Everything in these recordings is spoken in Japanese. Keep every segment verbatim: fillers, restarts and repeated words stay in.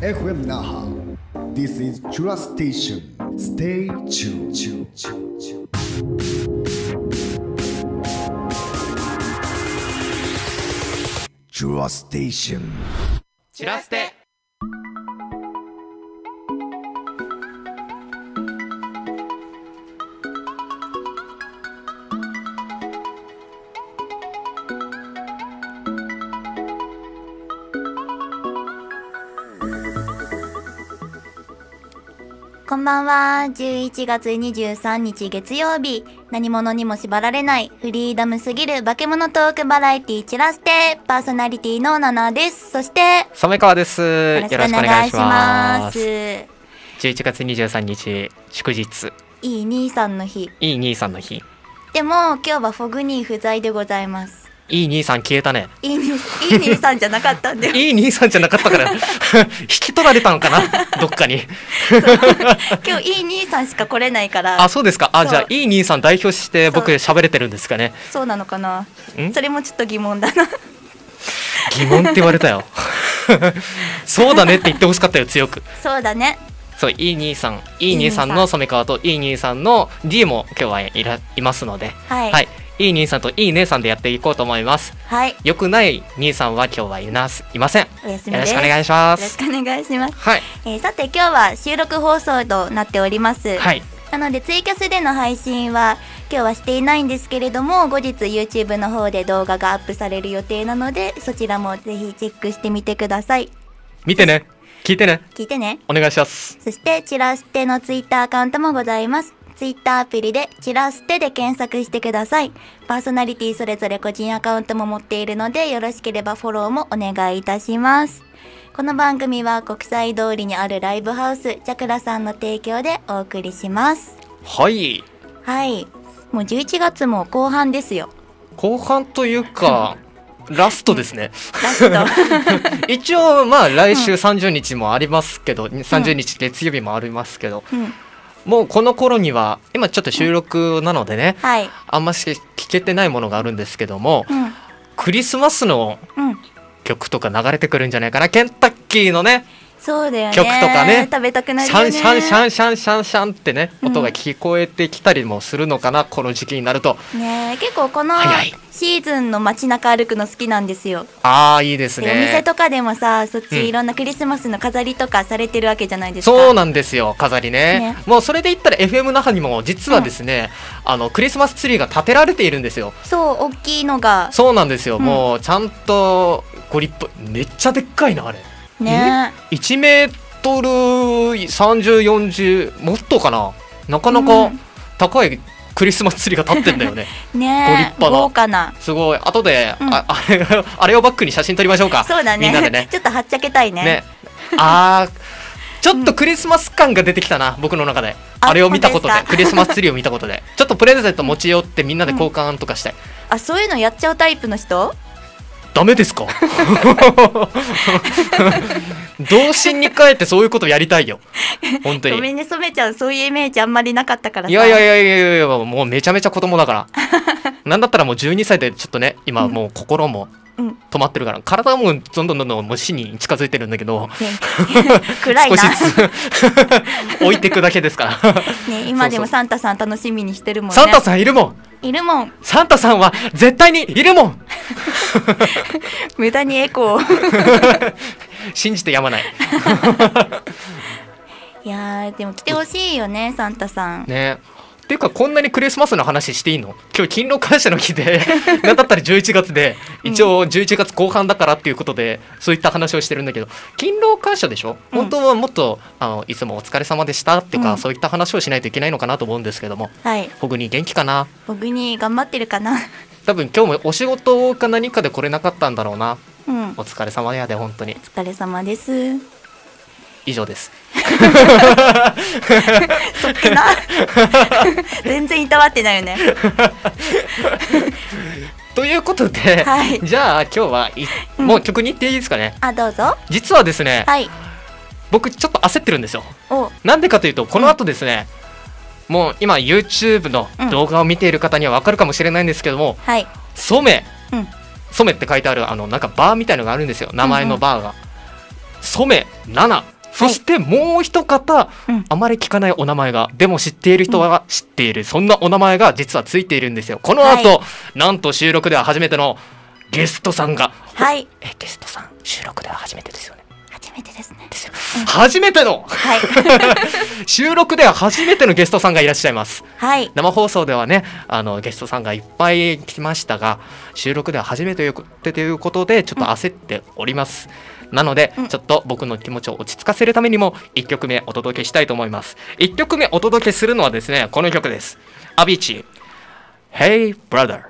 エフエム Naha. This is Chura Station. Stay tuned. Chura Station. チュラステ。 こんばんは。じゅういちがつにじゅうさんにち月曜日、何者にも縛られないフリーダムすぎる化け物トークバラエティチュラステ、パーソナリティのナナです。そして染川です。 よろしくお願いします。 じゅういちがつにじゅうさんにち祝日、 いい兄さんの日。 いい兄さんの日。 でも今日はフォグ兄不在でございます。 いい兄さん消えたね。 いい兄、いい兄さんじゃなかったんだよ。 いい兄さんじゃなかったから引き取られたのかなどっかに今日いい兄さんしか来れないから。 あ、そうですか。あ、じゃあいい兄さん代表して僕喋れてるんですかね。 そうなのかな。それもちょっと疑問だな疑問って言われたよそうだねって言ってほしかったよ、強く。 そうだね。 そう、いい兄さん、いい兄さんの染川といい兄さんの D も今日はいらいますので、 はい、 はい、いい兄さんといい姉さんでやっていこうと思います。 はい。 よくない兄さんは今日はいなすいません。 お休みです。 よろしくお願いします。 よろしくお願いします。 はい。 えー、さて今日は収録放送となっております。 はい。 なのでツイキャスでの配信は今日はしていないんですけれども、後日 YouTube の方で動画がアップされる予定なので、そちらもぜひチェックしてみてください。 見てね。聞いてね。 聞いてね。 お願いします。 そしてチュラステのツイッターアカウントもございます。ツイッターアプリでチュラステで検索してください。パーソナリティそれぞれ個人アカウントも持っているので、よろしければフォローもお願いいたします。この番組は国際通りにあるライブハウスチャクラさんの提供でお送りします。 はい。 はい。もうじゅういちがつも後半ですよ。 後半というかラストですね。 ラスト一応まあ来週さんじゅうにちもありますけど、うん、さんじゅうにち月曜日もありますけど、うん、もうこの頃には今ちょっと収録なのでね、うん、はい、あんまし聞けてないものがあるんですけども、うん、クリスマスの曲とか流れてくるんじゃないかな。ケンタッキーのね、 そうだよね、 曲とかね、 食べたくなるよね。 シャンシャンシャンシャンシャンシャンってね、うん、音が聞こえてきたりもするのかな、この時期になるとね。結構このシーズンの街中歩くの好きなんですよ。 ああ、いいですね。 お店とかでもさ、そっちいろんなクリスマスの飾りとかされてるわけじゃないですか。 そうなんですよ、飾り ね, ねもうそれで言ったら エフエム 那覇にも実はですね、うん、あのクリスマスツリーが建てられているんですよ。 そう、大きいのが。そうなんですよ、 うん、もうちゃんとご立派、めっちゃでっかいなあれね。 いちメートルさんじゅう、よんじゅうもっとかな、なかなか高いクリスマスツリーが立ってんだよね。 ね、 ご立派な、 豪華な、 すごい。後で、うん、あ, あ, れあれをバックに写真撮りましょうか。 そうだね、みんなでねちょっとはっちゃけたい ね, ねあーちょっとクリスマス感が出てきたな、うん、僕の中で。あれを見たことで、クリスマスツリーを見たことでちょっとプレゼント持ち寄ってみんなで交換とかしたい、 うん、あ、そういうのやっちゃうタイプの人ダメですか童心に帰ってそういうことやりたいよ本当に。 ごめんね、染ちゃん、そういうイメージあんまりなかったからさ。 いやいやいやいやいや、もうめちゃめちゃ子供だからなんだったらもうじゅうにさいでちょっとね、今もう心も止まってるから、うん、体もどんどんどんどんもう死に近づいてるんだけど、ね、 暗いな少しずつ置いていくだけですからね。今でもサンタさん楽しみにしてるもんね。 サンタさんいるもん、 いるもん。 サンタさんは絶対にいるもん無駄にエコー信じてやまないいやー、でも来てほしいよね、サンタさんね。っていうか、こんなにクリスマスの話していいの？今日勤労感謝の日でなんだったらじゅういちがつで、一応じゅういちがつこう半だからっていうことで、そういった話をしてるんだけど、勤労感謝でしょ、うん、本当はもっとあのいつもお疲れ様でしたっていうか、うん、そういった話をしないといけないのかなと思うんですけども、 はい、 ホグニー元気かな？ ホグニー頑張ってるかな多分今日もお仕事か何かで来れなかったんだろうな、 うん、 お疲れ様やで、本当にお疲れ様です。 以上ですそっけな全然いたわってないよねということで、はい、じゃあ今日は、うん、もう曲に行っていいですかね。 あ、どうぞ。 実はですね、 はい、 僕ちょっと焦ってるんですよ。なんでかというと、この後ですね、うん、もう今 YouTube の動画を見ている方には分かるかもしれないんですけども、 はい、 ソメ、 うん、 ソメって書いてあるあのなんかバーみたいのがあるんですよ、名前のバーが、うんうん、ソメななそしてもう一方、はい、あまり聞かないお名前が、でも知っている人は知っている、うん、そんなお名前が実はついているんですよ。この後、はい、なんと収録では初めてのゲストさんが、はい、えゲストさん収録では初めてですよね。 初めてですね。 ですよ、うん、初めての、はい、収録では初めてのゲストさんがいらっしゃいます、はい、生放送ではねあのゲストさんがいっぱい来ましたが、収録では初めてということでちょっと焦っております、うん、なので、うん、ちょっと僕の気持ちを落ち着かせるためにもいっきょくめお届けしたいと思います。いっきょくめお届けするのはですね、この曲です。アビーチ Hey Brother。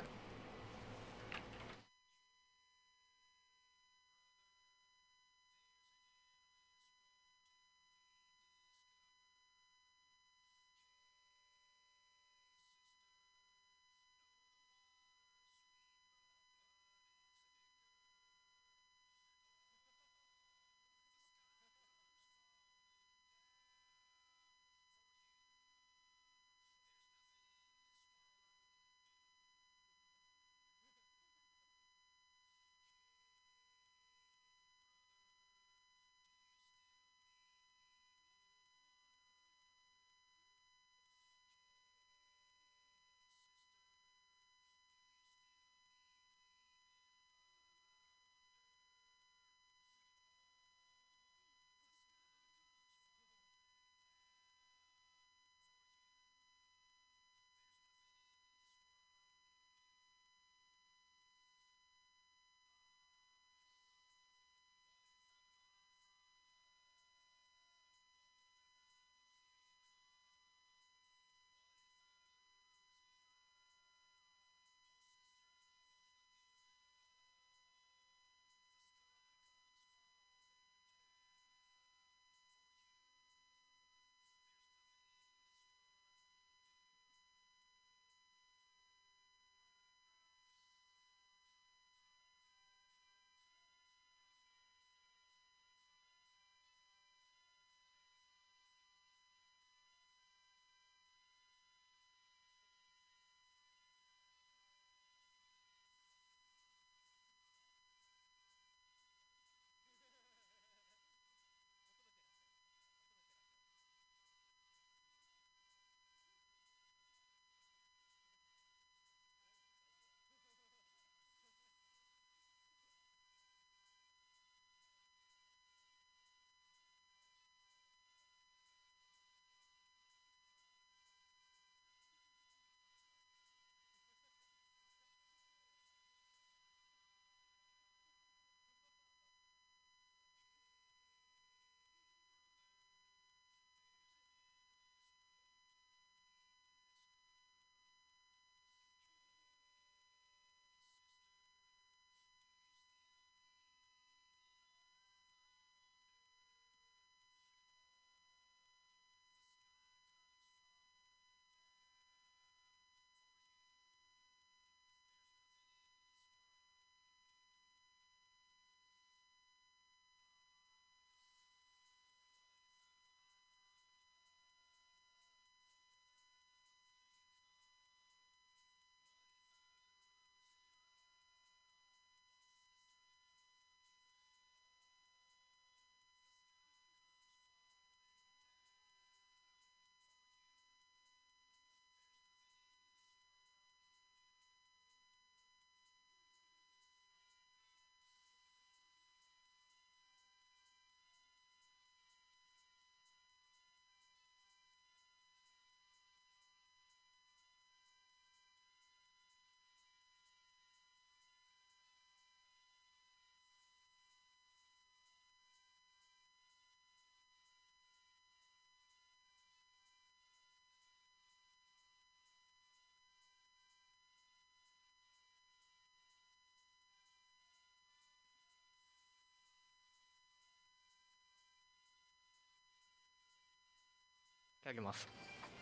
あげます。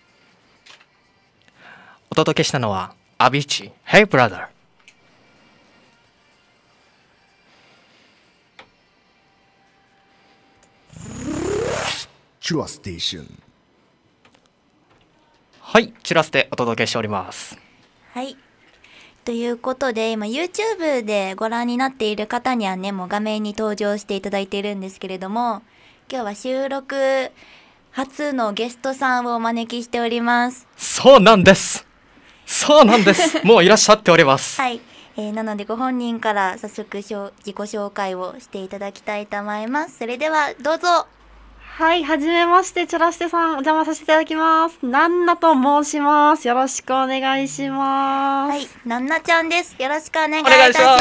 お届けしたのはアビーチ Hey Brother。 チュラステーション。 はい、チュラスでお届けしております。 はい、ということで今 YouTube でご覧になっている方にはねもう画面に登場していただいているんですけれども、 今日は収録初のゲストさんをお招きしております。 そうなんです。そうなんです。もういらっしゃっております。 はい、えー、なのでご本人から早速自己紹介をしていただきたいと思います。それではどうぞ。 はい、はじめまして、チュラステさん、お邪魔させていただきます。ナンナと申します。よろしくお願いします。 はい、ナンナちゃんです。よろしくお願いいたします。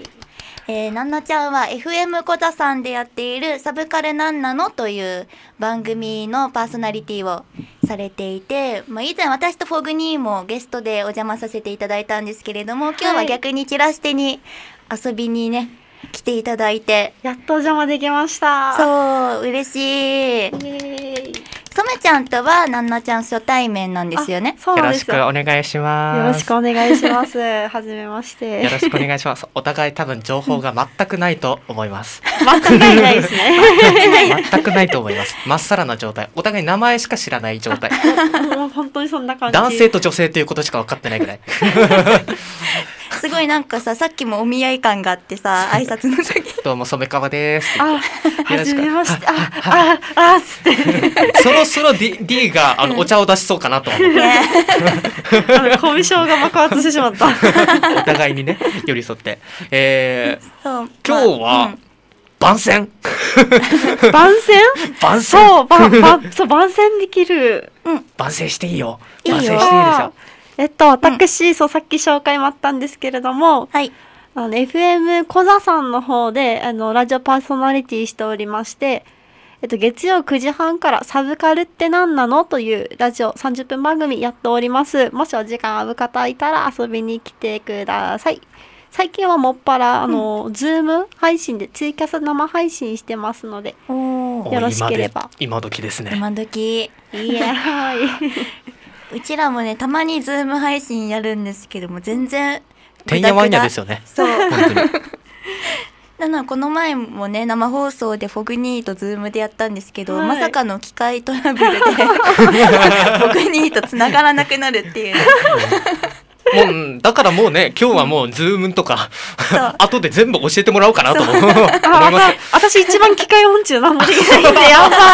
えー、ナンナちゃんは エフエム コザさんでやっているサブカルナンナのという番組のパーソナリティをされていて、まあ、以前私とフォグニーもゲストでお邪魔させていただいたんですけれども、今日は逆にチラステに遊びにね来ていただいて、 やっとお邪魔できました。 そう、嬉しい。ソメちゃんとはナンナちゃん初対面なんですよね。 そうなんですよ。 よろしくお願いします。 よろしくお願いします。はじめまして。 よろしくお願いします。お互い多分情報が全くないと思います。 全くないですね。 全くないと思います。まっさらな状態。お互い名前しか知らない状態。 もう本当にそんな感じ。 男性と女性ということしか分かってないぐらい。 すごいなんかさ、さっきもお見合い感があってさ、挨拶の時どうも染川ですって。 あ、はじめまして。あ、あ、あ、あつって。 そろそろ D, D があのお茶を出しそうかなと思って。 ね、 コミュ障が爆発してしまった。 お互いにね寄り添って、えー、 そう今日は、まあうん、番宣番宣番宣そう、ばばそう番宣できる、 うん、番宣していいよ。 いいよ。 番宣していいですよ。 えっと私、うん、そうさっき紹介もあったんですけれども、 はい、 あの エフエム コザさんの方であのラジオパーソナリティしておりまして、えっと、月曜くじはんからサブカルって何なのというラジオさんじゅっぷん番組やっております。もしお時間ある方いたら遊びに来てください。最近はもっぱらあの、うん、ズーム配信でツイキャス生配信してますので、よろしければ。 今時ですね。 今時。 いやはいうちらもねたまにズーム配信やるんですけども全然てんやわんやですよね。 そう本当になのこの前もね生放送でフォグニーとズームでやったんですけど、はい、まさかの機械トラブルでフォグニーとつながらなくなるっていう、ね、 もうだからもうね今日はもうズームとか後で全部教えてもらおうかなと思います。 私一番機械音痴なのでやばい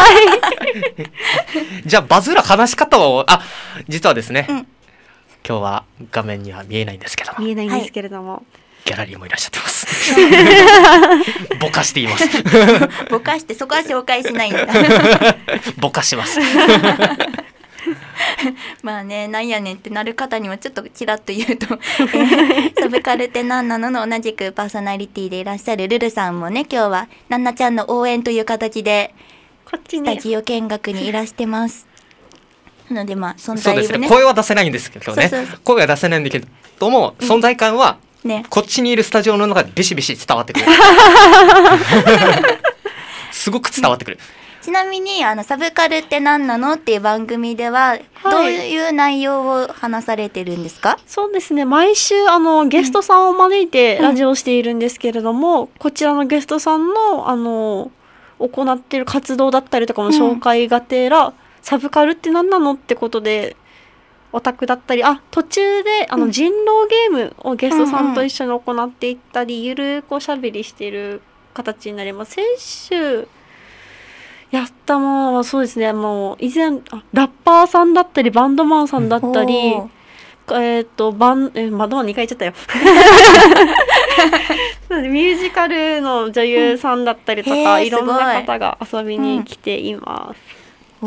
じゃあバズら話し方をあ実はですね、うん、今日は画面には見えないんですけども見えないんですけれども、はい、 ギャラリーもいらっしゃってますぼかしていますぼかしてそこは紹介しないんだぼかしますまあねなんやねんってなる方にもちょっとちらっと言うと、えー、サブカルって何なのの同じくパーソナリティでいらっしゃるルルさんもね今日はナンナちゃんの応援という形でこっちにスタジオ見学にいらしてますなのでまあ存在をね、 そうですね、声は出せないんですけどね。そうそうそう、声は出せないんだけども、うん、存在感はね、こっちにいるスタジオの中でビシビシ伝わってくるすごく伝わってくる、 うん、ちなみにあのサブカルって何なのっていう番組ではどういう内容を話されてるんですか？はい、 そうですね、毎週あのゲストさんを招いてラジオをしているんですけれども、うん、こちらのゲストさんのあの行っている活動だったりとかの紹介がてら、うん、サブカルって何なのってことでオタクだったり、あ途中であの人狼ゲームをゲストさんと一緒に行っていったり、うんうん、ゆるくおしゃべりしている形になります。先週やったものはそうですね、もう以前ラッパーさんだったりバンドマンさんだったり、うん、えっとバンえバンドマンにかい言っちゃったよミュージカルの女優さんだったりとか、うん、いろんな方が遊びに来ています。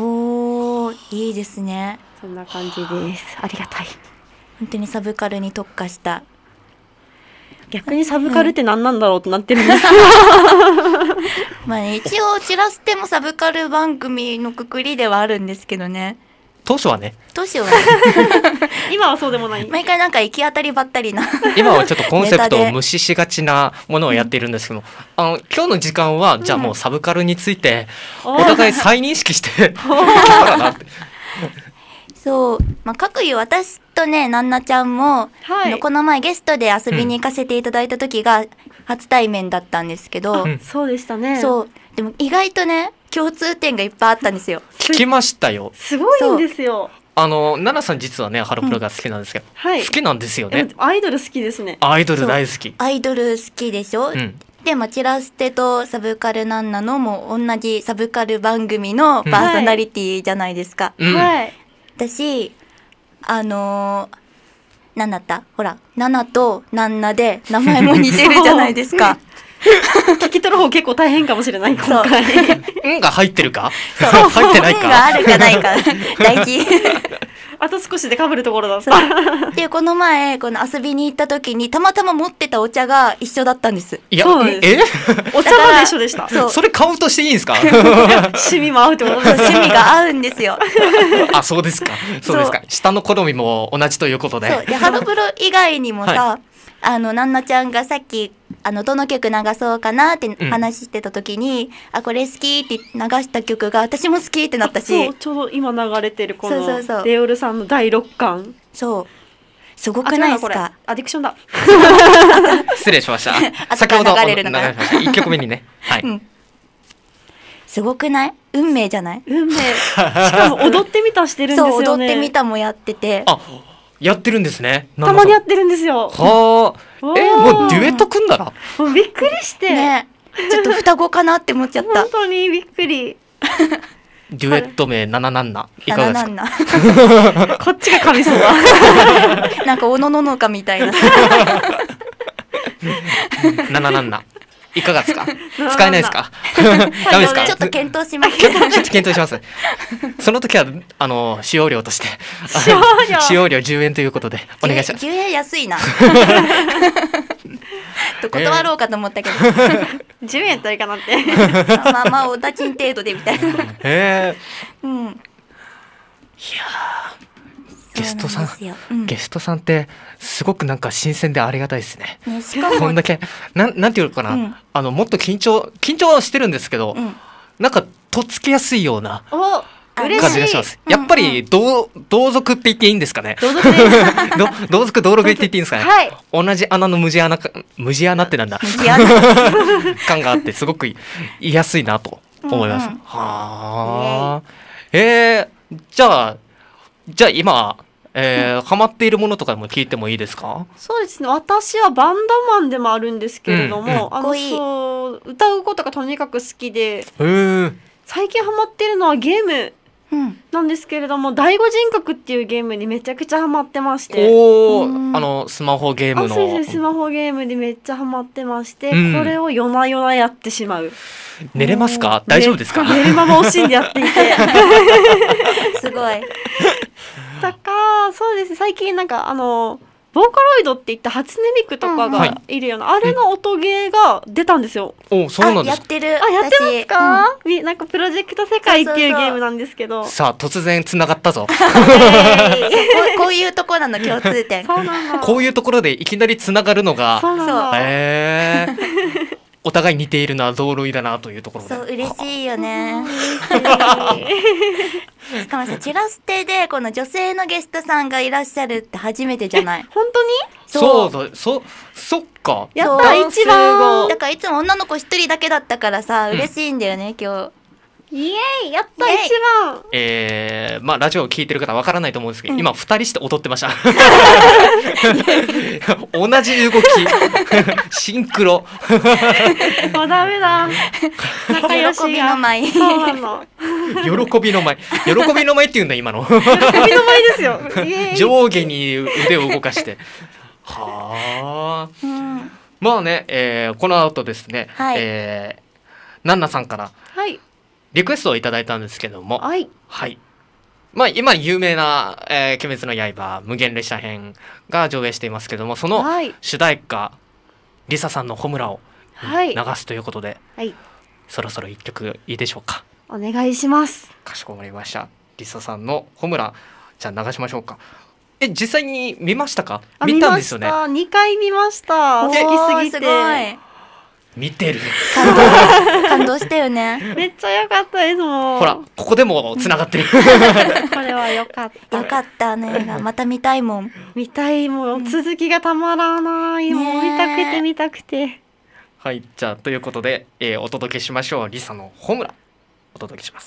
うん、おーいいですね。 そんな感じです。ありがたい。 本当にサブカルに特化した。 逆にサブカルって何なんだろうってなってるんですけど、 まあ、ね、一応チラステもサブカル番組のくくりではあるんですけどね。 当初はね当初はね今はそうでもない。 毎回なんか行き当たりばったりな今はちょっとコンセプトを無視しがちなものをやっているんですけども、うん、あの今日の時間はじゃあもうサブカルについてお互い再認識していけたらなってそう、まあ、各いう私とねナンナちゃんも、はい、この前ゲストで遊びに行かせていただいた時が初対面だったんですけど、 うん、そうでしたね。 そうでも意外とね共通点がいっぱいあったんですよ。 聞きましたよ。 すごいんですよ。 あのナナさん実はねハロプロが好きなんですけど、うんはい、好きなんですよね。 アイドル好きですね。 アイドル大好き。 アイドル好きでしょ、うん、 してまあチラステとサブカルなんなのも同じサブカル番組のパーソナリティじゃないですか、 うんはい私あのーなんだったほらナナとナンナで名前も似てるじゃないですか聞き取る方結構大変かもしれない今回うんが入ってるかそう入ってない運がかあるかないか大事あと少しで被るところだったでこの前この遊びに行った時にたまたま持ってたお茶が一緒だったんですいやそうですえお茶まで一緒でしたそうそれカウントしていいんですか趣味も合うってことです趣味が合うんですよあそうですかそうですか下の好みも同じということでそうでハロプロ以外にもさ、 はあのナンナちゃんがさっきあのどの曲流そうかなってうん話してた時に、あこれ好きって流した曲が私も好きってなったそしうちょうど今流れてるこそうそうそうのレオルさんのだいろっかんそうすごくないですあ違うなこれかアディクションだ失礼しました後先ほどから流れるのかな流しましたいっきょくめにねはい、 うんすごくない運命じゃない運命しかも踊ってみたしてるんですよねそう踊ってみたもやっててあやってるんですねたまにやってるんですよはあおーえもうデュエット組んだらもうびっくりして、 ねちょっと双子かなって思っちゃった本当にびっくりデュエット名なななんないかがですかなななこっちが噛みそうだなんかおのののかみたいななななんないかがですか使えないですかダメですかちょっと検討しますけどちょっと検討しますその時はあの使用料として使用料使用料じゅうえんということでお願いしますじゅうえん安いなと断ろうかと思ったけど、 じゅうえんといいかなってまあまあお立ちん程度でみたいなへえうんゲストさんそうなんですようんゲストさんってすごくなんか新鮮でありがたいですねね、しかもこんだけなんなんていうのかな、 うんあのもっと緊張緊張はしてるんですけど、 うんなんかとっつきやすいようなお嬉しい感じがします。 うんやっぱり同同族って言っていいんですかね。 同族ですど同族同録って言っていいんですかね。 はい同じ穴の無地穴か無地穴ってなんだいや感があってすごくい言いやすいなと思います。 うんうんはあ。えー、じゃあじゃあ今、えー、ハマっているものとかも聞いてもいいですか。 そうですね私はバンドマンでもあるんですけれども、 うんうんあのかっこいいそう歌うことがとにかく好きでへえ。 最近ハマってるのはゲームうんなんですけれども第五人格っていうゲームにめちゃくちゃハマってましておお、 うんあのスマホゲームの。 あそうですスマホゲームでめっちゃハマってまして、 うんこれを夜な夜なやってしまう寝れますか。大丈夫ですか。 ね寝る間も惜しんでやっていてすごいだからそうです最近なんかあのボーカロイドっていった初音ミクとかうんがいるような、あれの音ゲーが出たんですよ。 おそうなんですか。 あやってるあやってますか、 私みなんかプロジェクト世界っていうそうそうそうゲームなんですけどさあ突然つながったぞ。 うんこうこういうとこなの共通点そうなのこういうところでいきなりつながるのが。 そうなのへえ。お互い似ているな同類だなというところで。 そう嬉しいよねしかもさチラステでこの女性のゲストさんがいらっしゃるって初めてじゃない本当にそうだそそっか。 やったそう一番だからいつも女の子一人だけだったからさ嬉しいんだよね今イエーイやったイエーイ一番えー、まあラジオを聞いてる方わからないと思うんですけど、 うん今二人して踊ってました同じ動きシンクロもうダメだ仲良し喜びのが舞そうなの喜びの舞喜びの舞っていうんだ今の喜びの舞ですよイエーイ上下に腕を動かしてはあうんまあね、えー、この後ですね、 はいえー、ナンナさんからはいリクエストをいただいたんですけども、 はいはい。まあ今有名な、えー、鬼滅の刃無限列車編が上映していますけども、そのはい主題歌リサさんのホムラをはい流すということで、 はいそろそろ一曲いいでしょうか。 お願いしますかしこまりました。リサさんのホムラ、じゃあ流しましょうか。え実際に見ましたか。 あ見たんですよね。 見ましたにかい見ました好きすぎおーすてごい見てる。 感動感動したよねめっちゃ良かったですもんほらここでもつながってる。 これは良かったよかったあの映画また見たいもん見たいもう続きがたまらない、もうねえ見たくて見たくてはいじゃあということで、えー、お届けしましょう。リサのホムラお届けします。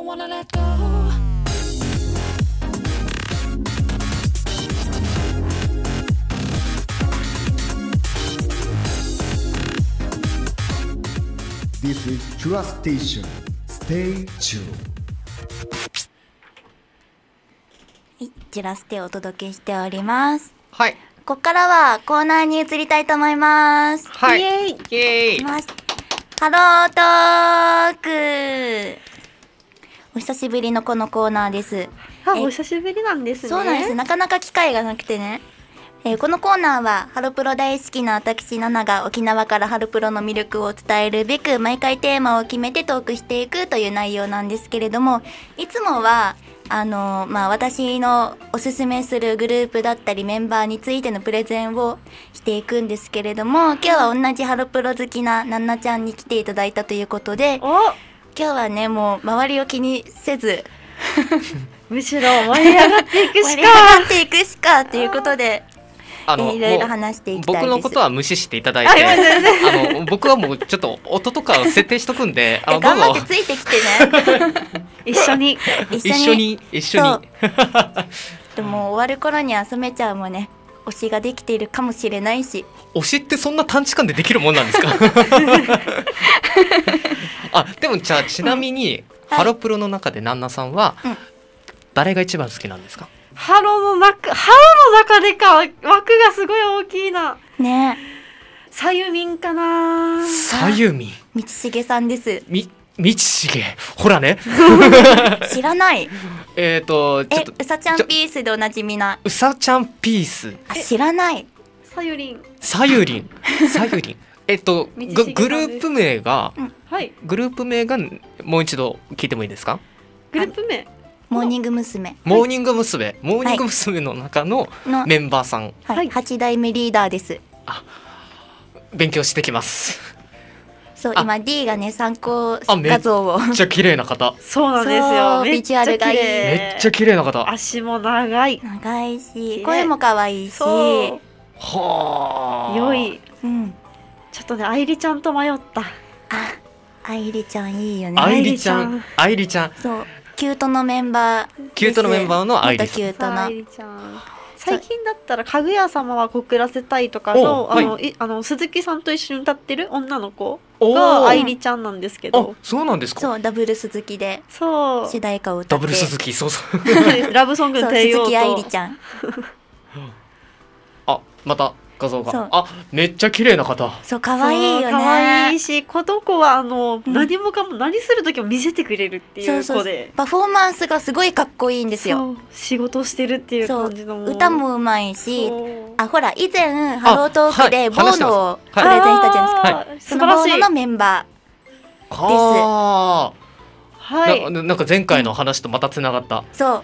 wanna let go. This is Chula Station. Stay tuned. はい、チュラステをお届けしております。 はい。 ここからはコーナーに移りたいと思います。 はい。 イエーイ。 イエーイ。 ハロートーク。お久しぶりのこのコーナーです。 あ、お久しぶりなんですね。 そうなんです。なかなか機会がなくてね。えー、このコーナーはハロプロ大好きな私ナナが沖縄からハロプロの魅力を伝えるべく毎回テーマを決めてトークしていくという内容なんですけれども、いつもはあのー、まあ私のおすすめするグループだったりメンバーについてのプレゼンをしていくんですけれども、今日は同じハロプロ好きなナナちゃんに来ていただいたということで、今日はねもう周りを気にせずむしろ盛り上がっていくしか盛り上がっていくしかということで。 あの、 えー、いろいろ話していきたいです。 僕のことは無視していただいて、あの僕はもうちょっと音とかを設定しとくんで、あ頑張ってついてきてね。 一緒に一緒に一緒に。 でも終わる頃には染めちゃんもね推しができているかもしれないし。 推しってそんな短時間でできるもんなんですか？あ、でもじゃあちなみに、うん、ハロプロの中でナンナさんは、うん、誰が一番好きなんですか？ ハロの中、ハロの中でか、枠がすごい大きいな。 ね。 さゆみんかな。 さゆみん。 道重さんです。 み、道重。ほらね。 知らない。 えっと、 ちょっと。え、うさちゃんピースでおなじみな。 うさちゃんピース。 あ、知らない。 さゆりん。 さゆりん。さゆりん。えっと、グループ名が、 うん、はい。 グループ名がもう一度聞いてもいいですか？ グループ名。 モーニング娘。 モーニング娘。モーニング娘。の中のメンバーさん。 はい。はち代目リーダーです。 あ、勉強してきます。 そう、今 D がね参考画像を。 めっちゃ綺麗な方。 そうなんですよ。 ビジュアルがいい。 めっちゃ綺麗な方。 足も長い。 長いし、声も可愛いし。 はあ。良い。 うん。 ちょっとね、愛梨ちゃんと迷った。 あ、愛梨ちゃんいいよね。 愛梨ちゃん。愛梨ちゃん。 そう。キュートのメンバー、 キュートのメンバーの愛梨キュートな。 最近だったらかぐや様は告らせたいとかのあの、はい、あの鈴木さんと一緒に歌ってる女の子が愛梨ちゃんなんですけど。 そうなんですか。 そう、ダブル鈴木でそう主題歌を歌って。 ダブル鈴木、そうそう。 ラブソングの帝王と鈴木愛梨ちゃん。 あ、また画像が。あ、めっちゃ綺麗な方。 そう、可愛いよね。 可愛いし、この子はあの、うん、何もかも何する時も見せてくれるっていう子で、そうそう、 パフォーマンスがすごいかっこいいんですよ。 仕事してるっていう感じの。 歌もうまいし、あ、ほら以前ハロートークでボーノをプレゼンしたじゃないですか。そのボーノのメンバーです。 ははいな。なんか前回の話とまたつながった。 そう。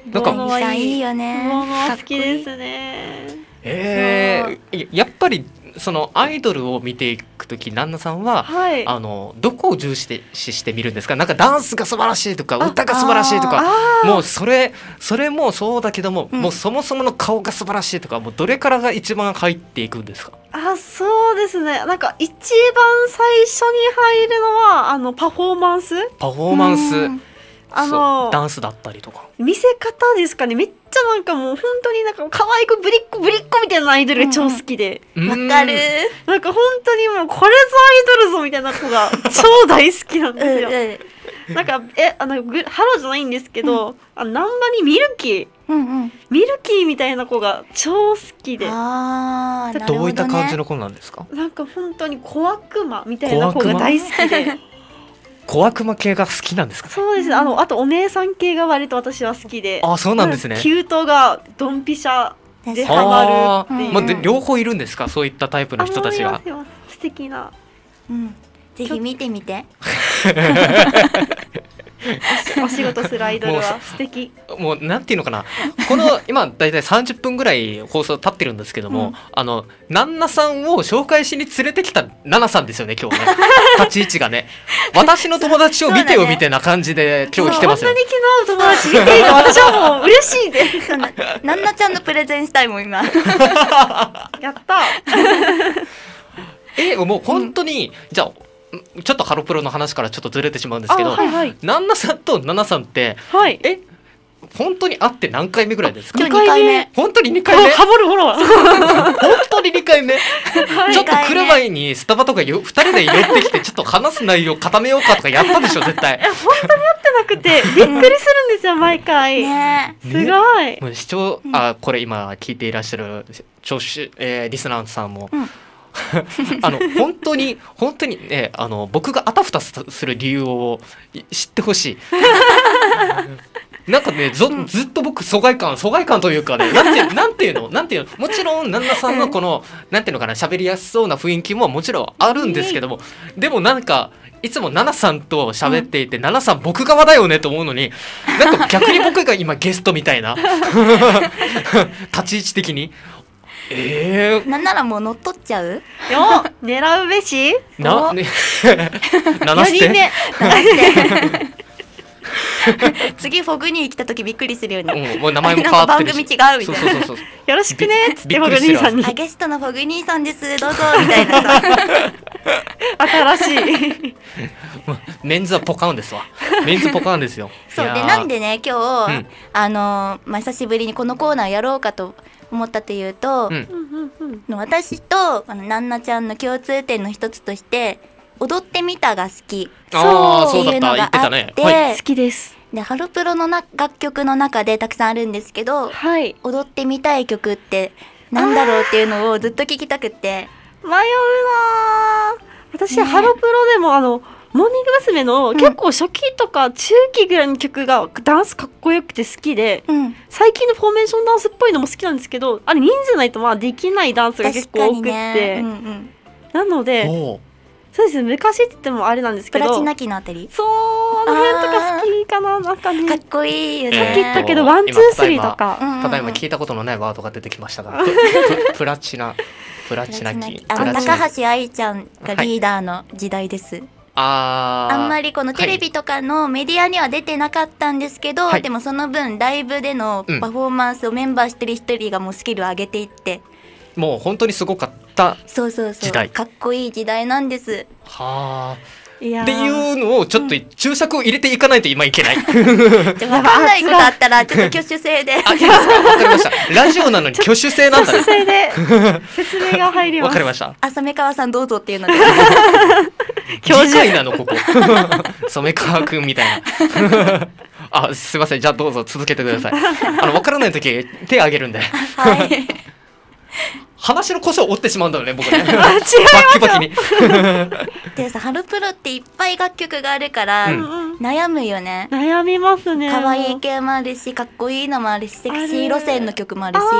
なんかいいよね。 ボーノは好きですね。 えー、やっぱりそのアイドルを見ていくとき、ナンナさんは、はい、あのどこを重視して見るんですか？なんかダンスが素晴らしいとか歌が素晴らしいとか、もうそれそれもそうだけども、うん、もうそもそもの顔が素晴らしいとか、もうどれからが一番入っていくんですか？ あ、そうですね。なんか一番最初に入るのはあのパフォーマンスパフォーマンス、 あのダンスだったりとか見せ方ですかね。めっちゃなんかもう本当になんか可愛くぶりっ子ぶりっ子みたいなアイドルが超好きで、 わ、うん、かる。 なんか本当にもうこれぞアイドルぞみたいな子が超大好きなんですよ。うん、なんかえあのハロじゃないんですけど、うん、あのナンバにミルキー、うんうん、ミルキーみたいな子が超好きで。 あ、 ね、どういった感じの子なんですか？ なんか本当に小悪魔みたいな子が大好きで。 小悪魔系が好きなんですか？ そうです。あのあとお姉さん系が割と私は好きで。 あ、そうなんですね。 キュートがドンピシャでハマるっていう。 まあ、で両方いるんですか？そういったタイプの人たちが。 素敵な。 うん。ぜひ見てみて。 お仕事するアイドルは素敵。 もうなんていうのかな、この今だいたいさんじゅっぷんぐらい放送経ってるんですけども、うん、あのナンナさんを紹介しに連れてきたナナさんですよね今日ね。立ち位置がね、私の友達を見てよみたいな感じで今日来てますよ。 こんなに気の合う友達見ていいの私はもう嬉しいで。 ナンナちゃんのプレゼンしたいもん今。やった。 え、もう本当に、うん、じゃあちょっとハロプロの話からちょっとずれてしまうんですけど、 はいはい、 ナンナさんとナナさんって、はい、え本当に会って何回目ぐらいですか？ 今日にかいめ。 本当ににかいめ。 ハモるほら。 本当ににかいめ。ちょっと来る前にスタバとかよふたりで寄ってきてちょっと話す内容固めようかとかやったでしょ絶対。 本当に会ってなくてびっくりするんですよ毎回。ね、すごい。 ね、もう視聴あこれ今聞いていらっしゃる聴取、えー、リスナーさんも。うんあの本当に本当にねあの僕があたふたする理由を知ってほしい。なんかねず, ずっと僕疎外感疎外感というかねなんてなんていうのなんていうのもちろんナンナさんのこのなんていうのかな喋りやすそうな雰囲気ももちろんあるんですけども、でもなんかいつもナナさんと喋っていて、うん、ナナさん僕側だよねと思うのになんか逆に僕が今ゲストみたいな立ち位置的に。えー、 なんならもう乗っ取っちゃうよ狙うべしな、ね、ななしてよにんめ次フォグに来た時びっくりするように、 うん、もう名前も変わってるし番組違うみたいな、そうそうそうそうよろしくねっつってフォグ兄さんにゲストのフォグ兄さんですどうぞみたいなさ新しいメンズはポカンですわメンズポカンですよ。 そうでなんでね今日、うん、あのまあ、久しぶりにこのコーナーやろうかと思ったというと、うん、私とあのナンナちゃんの共通点の一つとして踊ってみたが好きっていうのがあって、 はい、好きです。 でハロプロのな楽曲の中でたくさんあるんですけど、はい、踊ってみたい曲ってなんだろうっていうのをずっと聞きたくて迷うな。私、ね、ハロプロでもあのモーニング娘。の結構初期とか中期ぐらいの曲がダンスかっこよくて好きで、うん、最近のフォーメーションダンスっぽいのも好きなんですけど、あれ人数ないとまあできないダンスが結構多くって、ねうんうん、なのでそうですね昔って言ってもあれなんですけどプラチナ期のあたりそうあの辺とか好きかな。なんかねかっこいいよね。 さっき言ったけどワンツースリーとかただいま聞いたことのないワードが出てきましたがプラチナプラチナ期あの高橋愛ちゃんがリーダーの時代です、はいあ, あんまりこのテレビとかのメディアには出てなかったんですけど、はい、でもその分ライブでのパフォーマンスをメンバー一人一人がもうスキルを上げていって、 うん、もう本当にすごかった時代。 そうそうそうかっこいい時代なんです。 はあっていうのをちょっと注釈を入れていかないと今いけない。 じゃ分かんないことあったらちょっと挙手制で。 あいいですか分かりました。ラジオなのに挙手制なんだね。 挙手制で説明が入ります。 分かりました。 あ染川さんどうぞっていうので。 教授なのここ。染川くんみたいな。あすいませんじゃあどうぞ続けてください。あの分からないとき手挙げるんで。はい。話の腰を折ってしまうんだよね僕ね。違いますよ。バキバキに。 でさハロプロっていっぱい楽曲があるから、うん、悩むよね。 悩みますね。 可愛い系もあるしかっこいいのもあるしセクシー路線の曲もあるし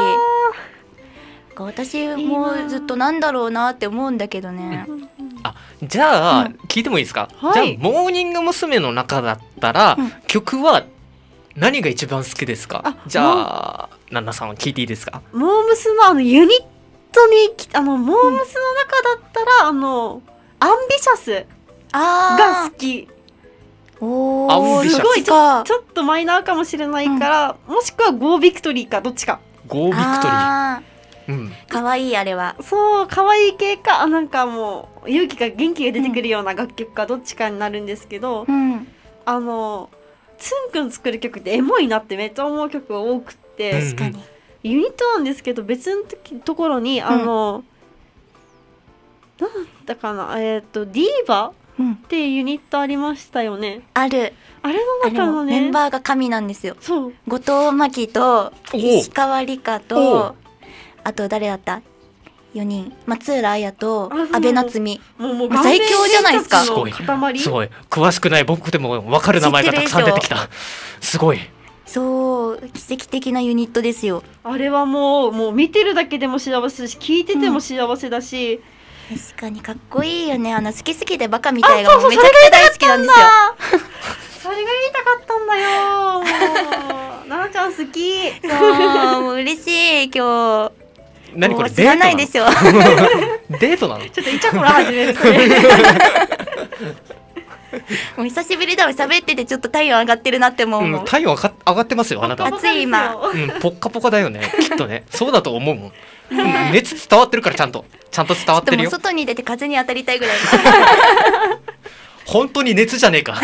私もずっとなんだろうなって思うんだけどね。 うん、あじゃあ、うん、聞いてもいいですか、はい、じゃあモーニング娘。の中だったら、うん、曲は何が一番好きですか？あじゃあナンナさんは聞いていいですか？ モームスのあのユニットにあのモームスの中だったら、うん、あのアンビシャスが好き。 おーすごいちょ、ちょっとマイナーかもしれないから、うん、もしくはゴービクトリーかどっちか。 ゴービクトリーうん、かわいいあれはそうかわいい系かなんかもう勇気が元気が出てくるような楽曲かどっちかになるんですけど、うん、あのつんくん作る曲ってエモいなってめっちゃ思う曲が多くて確かにユニットなんですけど別のところにあの、うん、なんだかなえっ、ー、とディーバっていうユニットありましたよね。 あるあれの中のねメンバーが神なんですよ。 そう後藤真希と石川梨香とあと誰だったよにん松浦綾と阿部夏実もうもう最強じゃないですか。 すごいすごい詳しくない僕でも分かる名前がたくさん出てきた。すごいそう奇跡的なユニットですよ。 あれはもうもう見てるだけでも幸せだし聞いてても幸せだし、 うん、確かにかっこいいよね。あの好き好きでバカみたいがもうめちゃくちゃ大好きなんですよ。 それが言いたかったんだよ。もうななちゃん好き。 そうもう嬉しい今日。 何これ知らないでしょ。 デートなの？ ちょっとイチャコラ始める。 もう久しぶりだわ、喋っててちょっと体温上がってるなって思うもん、 うん、体温上が上がってますよあなた。 暑い今、 うん、ポッカポカだよねきっとね。そうだと思うもん、うん、熱伝わってるからちゃんとちゃんと伝わってるよ。 外に出て風に当たりたいぐらい本当に熱じゃねえか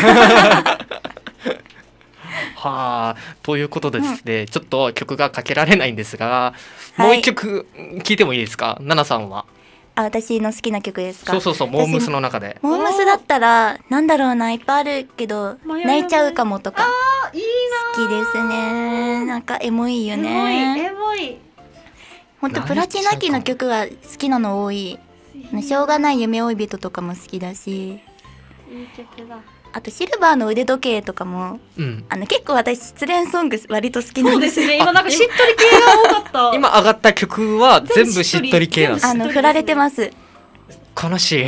はあ、ということでですね、うん、ちょっと曲がかけられないんですが、はい、もう一曲聴いてもいいですか、ナナさんは。 あ、私の好きな曲ですか。 そうそうそう、モームスの中で。 モームスだったらなんだろうな、いっぱいあるけど泣いちゃうかもとかあいいな、 好きですね。なんかエモいよね。 エモいエモい。 ほんとプラチナ期の曲が好きなの多い。しょうがない夢追い人とかも好きだし、 いい曲だ。 あとシルバーの腕時計とかも、うん、あの結構私失恋ソング割と好きなんです。 そうですね、今なんかしっとり系が多かった今上がった曲は全部しっとり系なんです。 あの振られてます。 悲しい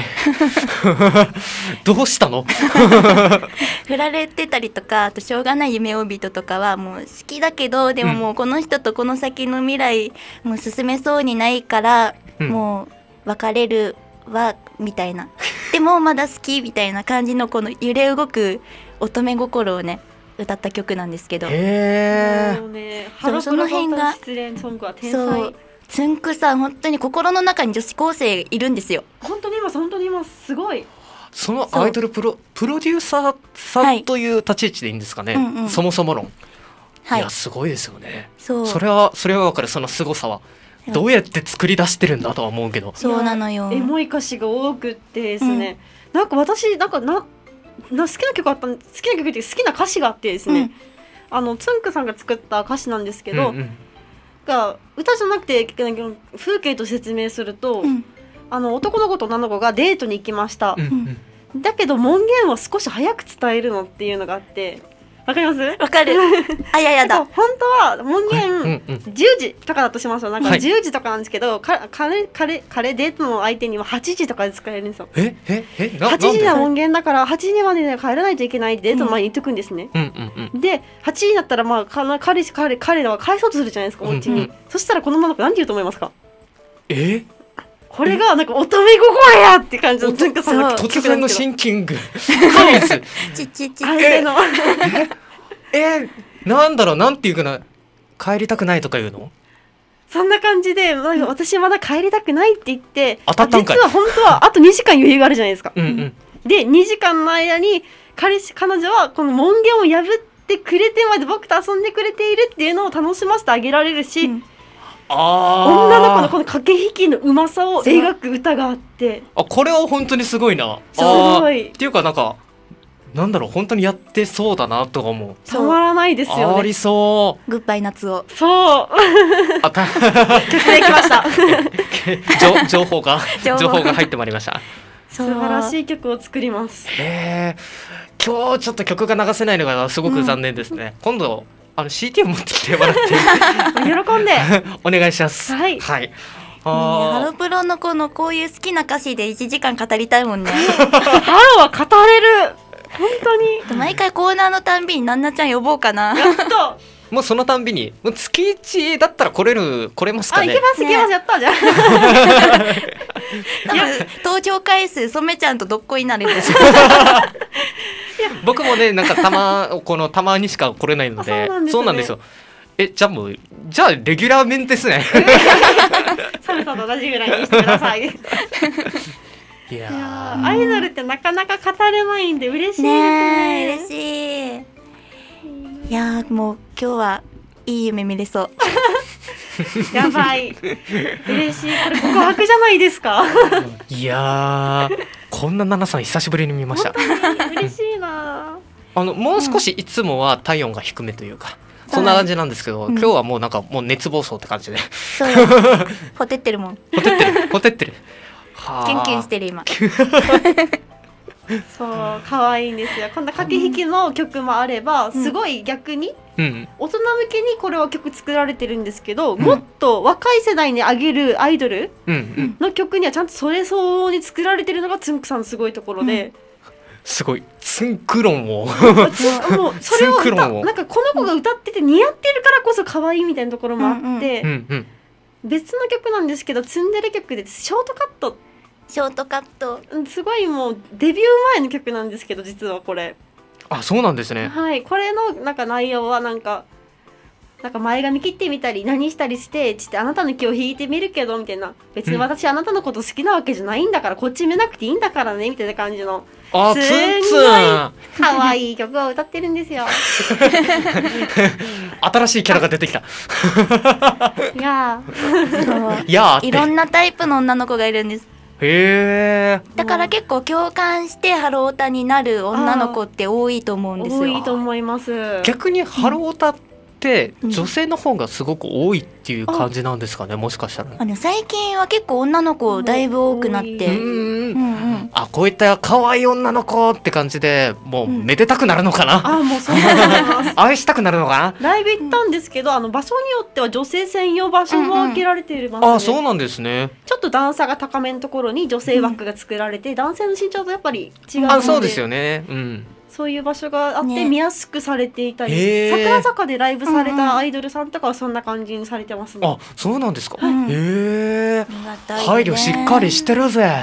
どうしたの振られてたりとか、あとしょうがない夢追い人とかはもう好きだけど、でももうこの人とこの先の未来もう進めそうにないから、うん、もう別れるわみたいなでもまだ好きみたいな感じのこの揺れ動く乙女心をね歌った曲なんですけど、 へー、 ね、 そ, その辺が失恋ソングは天才。そう、つんくさん本当に心の中に女子高生いるんですよ。 本当にいます、本当にいます、すごい。 そのアイドルプロプロデューサーさんという立ち位置でいいんですかね、はい、うんうん、そもそも論、はい、いやすごいですよね。そう、それはそれは分かる。その凄さはどうやって作り出してるんだとは思うけど、 そうなのよ。 エモい歌詞が多くってですね、うん、なんか私なんかなな好きな曲あった好きな曲って好きな歌詞があってですね、うん、あのつんくさんが作った歌詞なんですけど、うんうん、が歌じゃなくて風景と説明すると、うん、あの男の子と女の子がデートに行きました、うんうん、だけど門限は少し早く伝えるのっていうのがあって、わかります？ わかるあややだ本当は門限じゅうじとかだとしますよ。なんかじゅうじとかなんですけど、はい、彼彼彼デートの相手にははちじとかで使えるんですよ。 えええはちじが門限だからはちじまでに帰らないといけないってデートの前に言っとくんですね、うんうんうん、ではちじになったら、まあ、彼彼彼らは返そうとするじゃないですか、お家に、うんうん、そしたらこの女の子何て言うと思いますか？ えこれがなんか乙女心やって感じのつんくさんの突然のシンキングそうですちちちえのええなんだろう、なんていうかな、帰りたくないとか言うの？ そんな感じで、まあ、私まだ帰りたくないって言って当たったんかい。 実は本当はあとにじかん余裕があるじゃないですかうん、うん、でにじかんの間に彼氏彼女はこの門限を破ってくれてまで僕と遊んでくれているっていうのを楽しませてあげられるし、うん、あ女の子のこの駆け引きのうまさを描く歌があって、 あこれは本当にすごいな。 すごいっていうかなんかなんだろう、本当にやってそうだなとか思う。 たまらないですよね。 ありそう。 グッバイ夏を。 そうあた曲できました情報が情報が入ってまいりました。 素晴らしい曲を作ります。 へー、今日ちょっと曲が流せないのがすごく残念ですね、うん、今度あの シーティー を持ってきてもらって喜んでお願いします。 はい、 はいあハロプロのこのこういう好きな歌詞でいちじかん語りたいもんねハロは語れる本当に。 毎回コーナーのたんびになんなちゃん呼ぼうかな。 やったもうそのたんびにもう月いちだったら来れる来れますかね。 あ、いけますいけます、ね、やったじゃん多分登場回数染ちゃんとどっこいになるんですよ僕もねなんかたまこのたまにしか来れないのでそうなんですよ。えじゃあもうじゃあレギュラー面ですねサムさんと同じぐらいにしてくださいいやいやアイドルってなかなか語れないんで嬉しいですね。 ね嬉しい。いやもう今日はいい夢見れそうやばい嬉しい。これ告白じゃないですかいやこんなナナさん久しぶりに見ました。 嬉しいな。 あのもう少しいつもは体温が低めというか、うん、そんな感じなんですけど、うん、今日はもうなんかもう熱暴走って感じでそうほてってるもんほてってるほてってるキュンキュンしてる今そう可愛いんですよ。こんな駆け引きの曲もあれば、うん、すごい逆に、うん、大人向けにこれは曲作られてるんですけど、うん、もっと若い世代にあげるアイドルの曲にはちゃんとそれ相応に作られてるのがつんくさんのすごいところで、うん、 すごいつんく論をもうそれを歌なんかこの子が歌ってて似合ってるからこそ可愛いみたいなところもあって、うんうん、別の曲なんですけどツンデレ曲でショートカットショートカット。 すごいもうデビュー前の曲なんですけど、実はこれ。 あ、そうなんですね。 はい、これのなんか内容はなんか。なんか前髪切ってみたり何したりしてちってあなたの気を引いてみるけどみたいな、別に私あなたのこと好きなわけじゃないんだからこっち見なくていいんだからねみたいな感じのあ、 すツンツんごいン可愛い曲を歌ってるんですよ。 新しいキャラが出てきた。 いやそういやーっていろんなタイプの女の子がいるんです。 へえ。 だから結構共感してハロータになる女の子って多いと思うんですよ。 多いと思います。 逆にハロータってうん女性の方がすごく多いっていう感じなんですかね、もしかしたら。 あの最近は結構女の子だいぶ多くなっうて、うんーん。 うん、 あ、こういった可愛い女の子って感じでもうめでたくなるのかな、 あもうそうだと思います。 愛したくなるのかライブ行ったんですけど、あの場所によっては女性専用場所も開けられていますね。 な。あ、そうなんですね。 ちょっと段差が高めのところに女性枠が作られて、男性の身長とやっぱり違うので、 あ、そうですよね。うん。 そういう場所があってね見やすくされていたり、 へー桜坂でライブされうんうんたアイドルさんとかはそんな感じにされてますね。 あ、そうなんですか。 うんへえ。 ありがたいね。 配慮しっかりしてるぜ。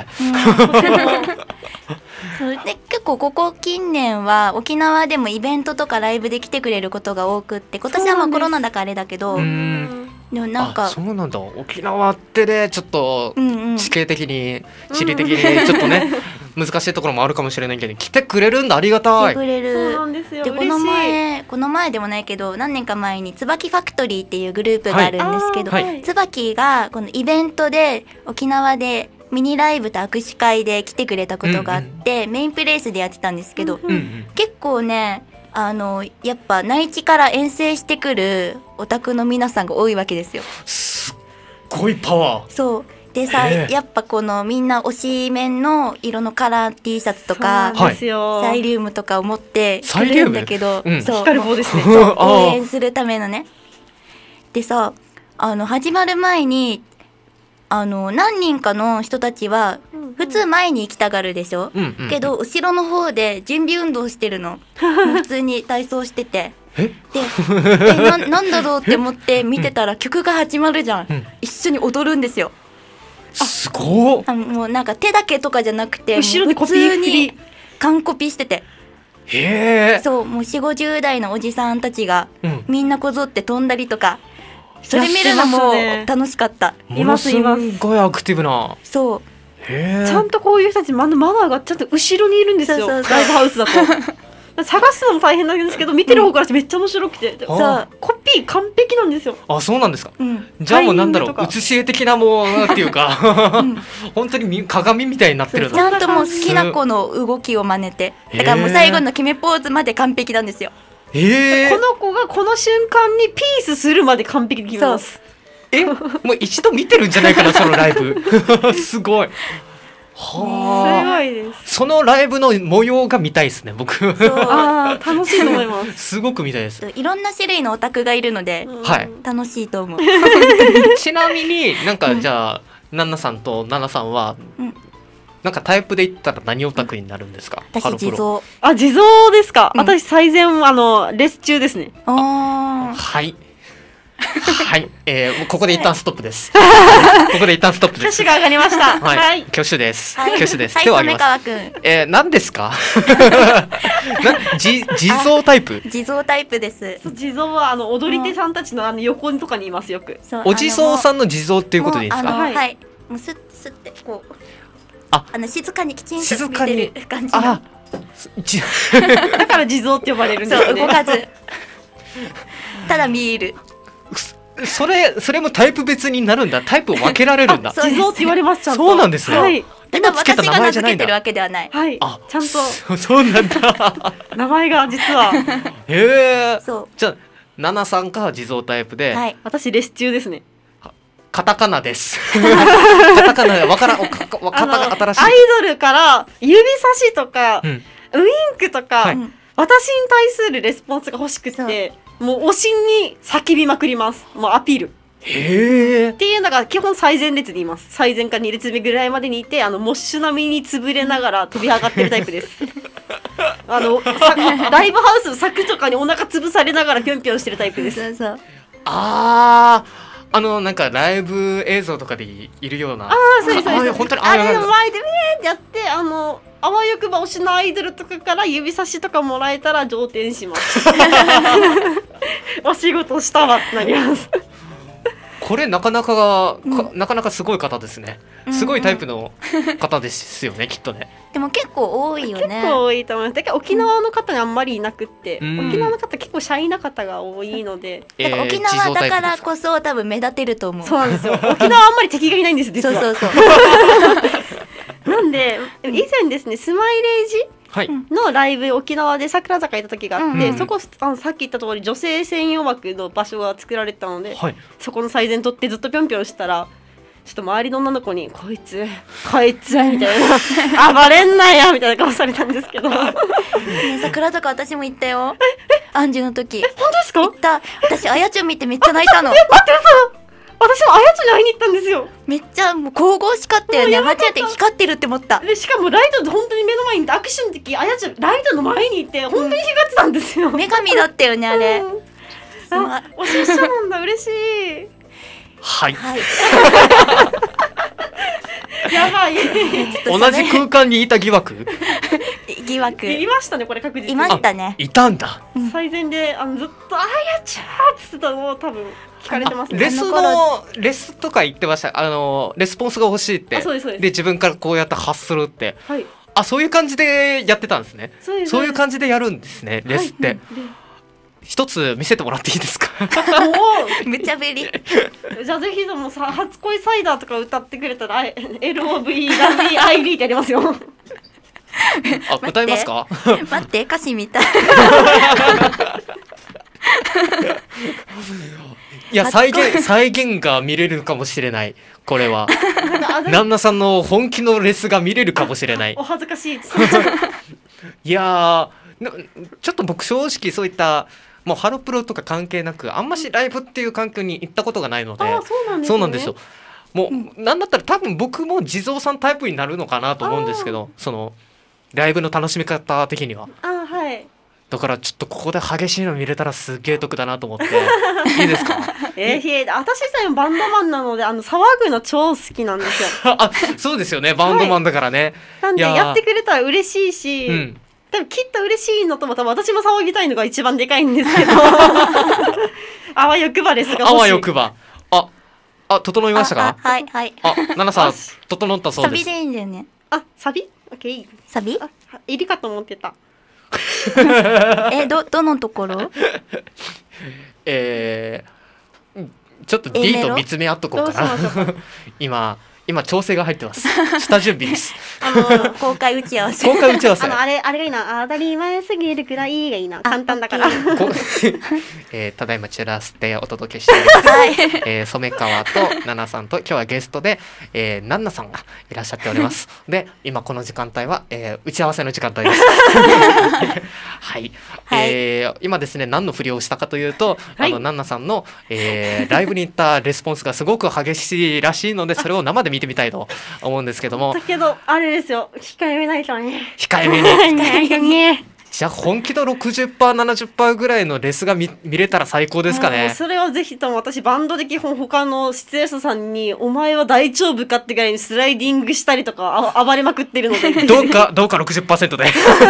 そうで結構ここ近年は沖縄でもイベントとかライブで来てくれることが多くって、今年はまあコロナだからあれだけど、 うでん。 もなんあ、 かそうなんだ。沖縄ってね、ちょっとうんうん地形的に地理的にちょっとね、難しいところもあるかもしれないけど、来てくれるんだ、ありがたい。 来てくれそうる。 なんですよ。 でこの嬉しい。 前この前でもないけど何年か前に椿ファクトリーっていうグループがあるんですけど、 はいはい椿がこのイベントで沖縄でミニライブと握手会で来てくれたことがあって、メインプレイスでやってたんですけど、 うんうんうん。 結構ねあのやっぱ内地から遠征してくるオタクの皆さんが多いわけですよ。 すっごいパワー。 そうでさ、 へえやっぱこのみんな推しメンの色のカラー T シャツとかそうなんですよ。 サイリウムとかを持って来サイリウムるんだけど、 うんそう光る棒ですね。 そうあー応援するためのね。でさあの始まる前にあの何人かの人たちはうん普通前に行きたがるでしょ、 うんうん。 けど後ろの方で準備運動してるのもう普通に体操しててえでえななんだろうって思って見てたら曲が始まるじゃん、 うん一緒に踊るんですよ。 すごっ。 あもうなんか手だけとかじゃなくて後ろでもう普コピー振通にり。 完コピしてて、 へえ。 そうもうよんじゅうごじゅう代のおじさんたちがうん。 みんなこぞって飛んだりとかそれ見るのもやってますね楽しかった。 いますいますものすごいアクティブな。 そうへえ。 ちゃんとこういう人たちマナマナーがちゃんと後ろにいるんですよ。 そうそうそうライブハウスだと。探すのも大変なんですけど、見てる方からしてめっちゃ面白くて、 あそうコピー完璧なんですよ。 あ、そうなんですか。 うんじゃあもうなんだろう、 タイミングとか写し絵的なものっていうか、本当にみ鏡みたいになってるちゃんともう好きな子の動きを真似てだからもう最後の決めポーズまで完璧なんですよ。 えこの子がこの瞬間にピースするまで完璧に決めます。 え、もう一度見てるんじゃないかな、そのライブ。すごい。 すはあ。 ごいです。 そのライブの模様が見たいですね、僕。 そうああ、楽しいと思います。 すごく見たいです。 いろんな種類のオタクがいるのではい楽しいと思う。 ちなみになんかじゃあ、ナナさんとナナさんは、 うんなんかタイプで言ったら何オタクになるんですか。ハ私ロプロ。 地蔵。 あ、地蔵ですか。 うん私最善あのレス中ですね。 あーはい。はい、えー、もうここで一旦ストップです。ここで一旦ストップです。 挙手が上がりました。 はい、 はい。 挙手です。 はい挙手です。 はい手を挙げます。 染川くんえー、何ですか。な、じ、地蔵タイプ。 地蔵タイプです。 地蔵はあの踊り手さんたちのあの横とかにいますよく。 そうお地蔵さんんの地蔵っていうことでいいですか。 はいはいはいもうスッスッってこうああの静かにきちんと静かに見てる感じのあ、じ、 だから地蔵って呼ばれるんですそうよね。 動かずただ見える。 それ、それもタイプ別になるんだ。タイプを分けられるんだ。 そうです地蔵って言われますちゃんと。 そうなんですねはい。 ただ今つけた名私が名前じゃないんだ。 付けてるわけではない。 はい。 あ、 ちゃんとそそうなんだ。 名前が実はへえ。 そうじゃあ、ナナさんが地蔵タイプで、 はい私レス中ですね。 カタカナです。カタカナでわからん、おかかわかあのた新しい。 アイドルから指差しとか、 うん。 ウインクとか、 はいうん私に対するレスポンスが欲しくってもう推しに叫びまくります。もうアピールへえっ。ていうのが基本最前列にいます。最前かに列目ぐらいまでにいて、あのモッシュ並みに潰れながら飛び上がってるタイプですあのさライブハウスの柵とかにお腹潰されながらぴょんぴょんしてるタイプです。 そうそうああのなんかライブ映像とかでいるような、 ああそうですそうです、 本当にあれの前でウェーってやって、あのあわよくば推しのアイドルとかから指差しとかもらえたら上天しますお仕事したわってなりますこれなかなかが、うん、なかなかすごい方ですね。すごいタイプの方ですよね、うんうん、きっとね。 でも結構多いよね。 結構多いと思います。だから沖縄の方にあんまりいなくって、うん、沖縄の方結構シャイな方が多いので、 なんか沖縄だからこそ多分目立てると思う。 そうなんですよ。沖縄あんまり敵がいないんです実は。 そうそうそうなんで以前ですね、スマイレージのライブ、沖縄で桜坂行った時があって、うん、そこあのさっき言った通り女性専用枠の場所が作られてたので、はい、そこの最前取ってずっとぴょんぴょんしたら、ちょっと周りの女の子にこいつこいつみたいな暴れんなやみたいな顔されたんですけどね、 桜坂私も行ったよ。アンジュの時。 え、本当ですか？ 行った。私あやちゃん見てめっちゃ泣いたの。 え、待って嘘。私もあやちゃんに会いに行ったんですよ。 めっちゃもう神々しかったよね。初めて光ってるって思った。 でしかもライト本当に目の前に握手の時、あやちゃんライトの前にいて本当に光ってたんですよ。 女神だったよねあれ。うん、 あ、おしっしゃなんだ、嬉しい。 はい。はい、 やばい。 同じ空間にいた疑惑。 疑惑。 いましたね、これ確実に。 いましたね。 いたんだ。 最前であのずっとあやちゃーっつってたのを多分聞かれてますね。 レスのレスとか言ってました。あのレスポンスが欲しいって。 そうですそうです。 で自分からこうやって発するって。 はい。 あ、そういう感じでやってたんですね。そうです。そういう感じでやるんですね。レスって。はい、一つ見せてもらっていいですか？ めちゃべり。 じゃあぜひともさ、初恋サイダーとか歌ってくれたら エルオーブイ ラブイ アイディー ってやりますよ。 あ、歌いますか？ 待って、歌詞みたい。 いや、再現再現が見れるかもしれない。これはナンナさんの本気のレスが見れるかもしれない。 お恥ずかしい。 いやー、ちょっと僕正直そういったもうハロプロとか関係なくあんましライブっていう環境に行ったことがないので、 あ、そうなんですね。 そうなんですよ。もう、うん、なんだったら多分僕も地蔵さんタイプになるのかなと思うんですけど、そのライブの楽しみ方的には。 あ、はい。 だからちょっとここで激しいの見れたらすげえ得だなと思っていいですか？ えー、私自体もバンドマンなので、あの騒ぐの超好きなんですよ。 あ、そうですよね、バンドマンだからね。はい、 なんでやってくれたら嬉しいし、うん、多分きっと嬉しいのとも多分私も騒ぎたいのが一番でかいんですけどあわよくばですが、 あわよくば、ああ、整いましたか？ はいはい。 あ、ナナさん整ったそうです。 サビでいいんだよね。 あ、サビ？オッケー。 サビ？ あ、いりかと思ってた。 え、どどのところ？ えー、ちょっと D と見つめ合っとこうかな。今今調整が入ってます。下準備です。 あの公開打ち合わせ。 公開打ち合わせ。 あのあれあれがいいな。当たり前すぎるくらいがいいな。簡単だから。 えー、ただいまチュラスでお届けしております。はい、えー、染川とナナさんと今日はゲストで、えー、ナンナさんがいらっしゃっております。で、今この時間帯は、えー、打ち合わせの時間帯です。はい。はい、えー、今ですね、何の振りをしたかというと、はい、あのナンナさんの、えー、ライブに行ったレスポンスがすごく激しいらしいので、それを生で見てみたいと思うんですけども。 だけどあれですよ、控えめないとね。 控えめに。控えめに。じゃあ本気の ろくじゅっパーセント、ななじゅっパーセント ぐらいのレスが 見, 見れたら最高ですかね。 それはぜひとも、私バンドで基本他の出演者さんにお前は大丈夫かってぐらいにスライディングしたりとかあ暴れまくってるのでどうかどうか ろくじゅっパーセント で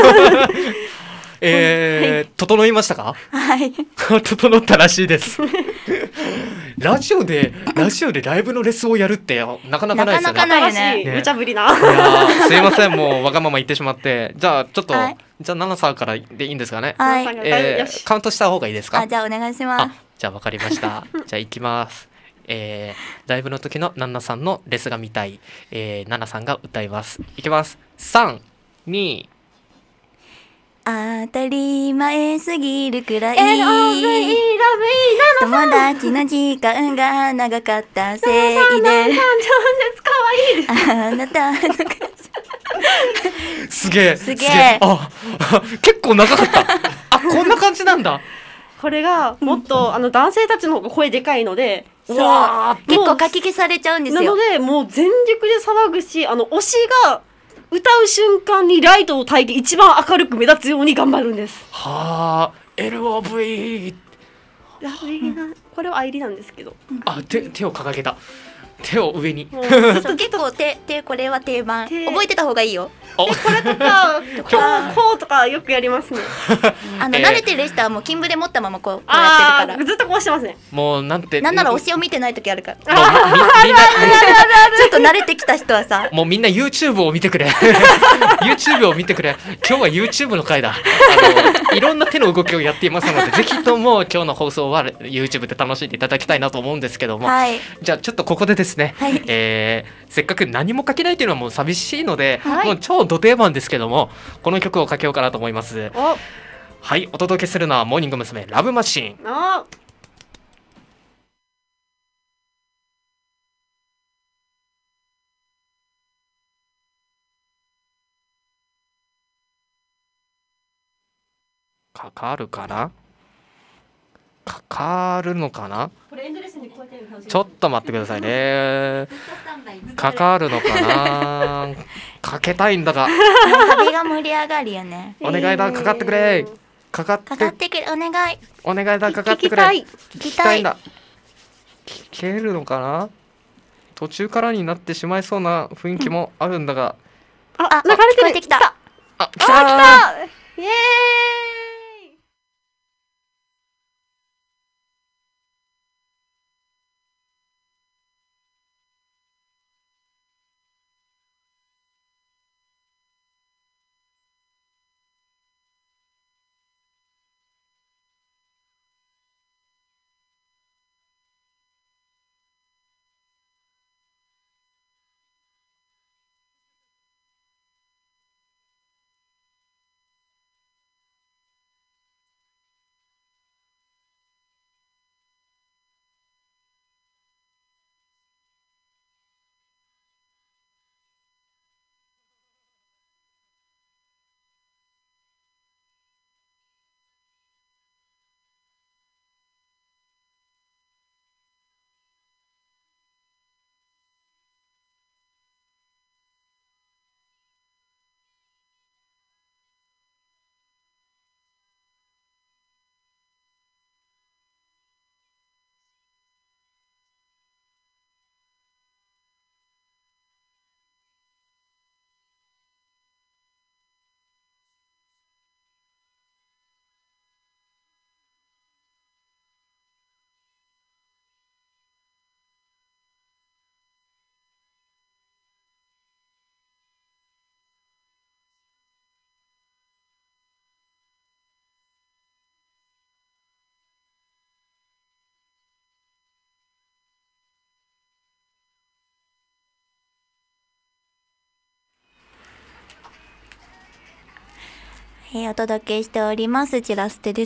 えー、はい、整いましたか？ はい整ったらしいですラジオでラジオでライブのレスをやるってなかなかないですよね。 なかなかないね。 ね、無茶ぶりな。 いやすいません、もうわがまま言ってしまって。じゃあちょっと、はい、じゃあナナさんからでいいんですかね。 はい、 えー、カウントした方がいいですか？ あ、じゃあお願いします。あ、 じゃあわかりました。じゃあ行きます。えー、ライブの時のナナさんのレスが見たい、えー、ナナさんが歌います。いきます。さん、に、 当たり前すぎるくらい友達の時間が長かったせいであなたのすげえすげえ、 あ結構長かった。あ、こんな感じなんだ。 これがもっとあの男性たちの方が声でかいので、 そう結構かき消されちゃうんですよ。 なのでもう全力で騒ぐし、あの推しが歌う瞬間にライトを焚いて一番明るく目立つように頑張るんです。 はあ、エルオーブイ。 これはアイリなんですけど、 あ、手手を掲げた。手を上に。 そう結構手手これは定番。覚えてた方がいいよ。 これとかこうこうとかよくやりますね。 あの慣れてる人はもう金部で持ったままこうこうやってるから。 ずっとこうしてますね。 もうなんて。 なんなら推しを見てない時あるから。 みんなちょっと慣れてきた人はさ。 もうみんな YouTube を見てくれ。YouTube を見てくれ。今日は YouTube の回だ。あのいろんな手の動きをやっていますので、ぜひとも今日の放送は YouTube で楽しんでいただきたいなと思うんですけども、 はい、 じゃあちょっとここでですね、 はい、 えー、せっかく何も書けないというのはもう寂しいので、 はい、 もう超ド定番ですけども、この曲をかけようかなと思います。はい、お届けするのはモーニング娘。ラブマシーン。かかるかな、かかるのかな。ちょっと待ってくださいね。かかるのかな。かけたいんだが。 サビが盛り上がるよね。 お願いだ、かかってくれ。かかって。 かかってくれ、お願い。 お願いだ、かかってくれ。 聞きたいんだ。 聞けるのかな。途中からになってしまいそうな雰囲気もあるんだが。 あ、流れてきた。 あ、来た。 イエーイ。 えー、お届けしておりますチラステです。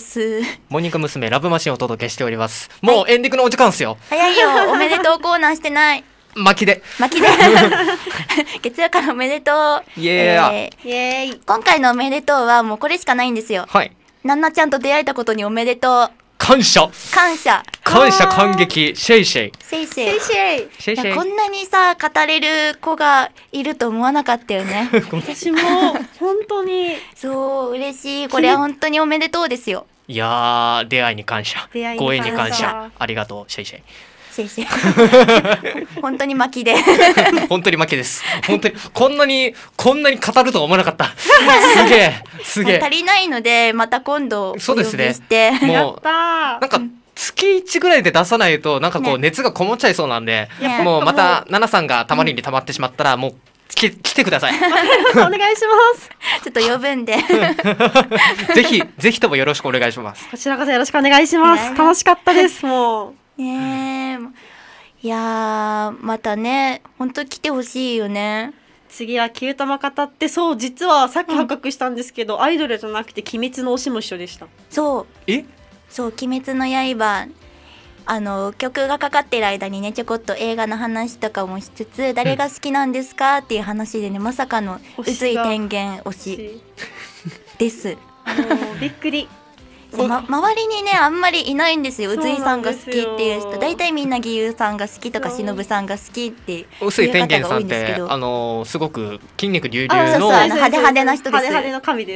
モーニング娘。ラブマシンをお届けしております。もうエンディングのお時間ですよ。 早いよ。おめでとうコーナーしてない。 巻きで巻きで月曜からおめでとう。 イエーイ、えー、イエーイ。今回のおめでとうはもうこれしかないんですよ。 はい。 ナンナちゃんと出会えたことにおめでとう。 感謝感謝感謝感激。シェイシェイシェイシェイシェイシェイシェイ。 こんなにさ語れる子がいると思わなかったよね。 私も本当にそう嬉しい。これは本当におめでとうですよ。 いやー、出会いに感謝、ご縁に感謝、ありがとうシェイシェイシェイシェイ本当に巻きで本当に負けです。本当にこんなにこんなに語るとは思わなかった。すげえすげえ。 足りないのでまた今度お呼びして。 そうですね。もうなんか月いちぐらいで出さないとなんかこう熱がこもっちゃいそうなんで、ね、もうまたナナさんがたまりにたまってしまったらもうき来てください。 お願いします。 ちょっと呼ぶんでぜひぜひともよろしくお願いします。 こちらこそよろしくお願いします。楽しかったです。もうねえ、いやまたね本当来てほしいよね。 次はキュータマ語って、そう実はさっき発覚したんですけど、うん、アイドルじゃなくて鬼滅の推しも一緒でした。 そうえそう鬼滅の刃あの曲がかかってる間にねちょこっと映画の話とかもしつつ、誰が好きなんですかっていう話でね、まさかの宇津井天元推しですもうびっくりま、周りにねあんまりいないんですよ。宇津井さんが好きっていう人、大体みんな義勇さんが好きとか忍さんが好きっていう方が多いんですけど、宇津井天元さんってあのー、すごく筋肉隆々のそうそうあの派手派手な人です。 派手派手の髪です。